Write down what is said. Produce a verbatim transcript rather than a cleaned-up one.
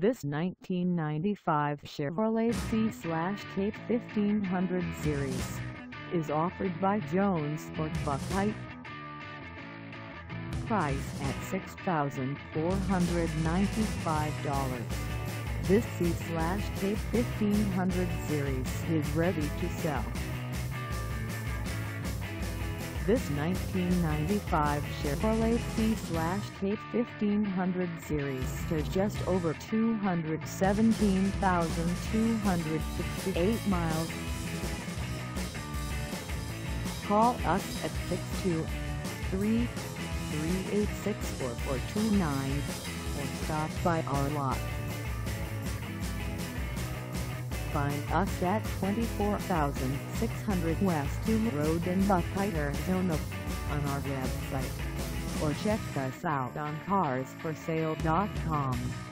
This nineteen ninety-five Chevrolet C/Cape fifteen hundred Series is offered by Jones Ford Buckeye. Price at six thousand four hundred ninety-five dollars. This C/Cape fifteen hundred Series is ready to sell. This nineteen ninety-five Chevrolet C/Cape fifteen hundred Series has just over two hundred seventeen thousand two hundred sixty-eight miles. Call us at six two three, three eight six, four four two nine or stop by our lot. Find us at twenty-four thousand six hundred West Yuma Road in Buckeye, Arizona on our website, or check us out on cars for sale dot com.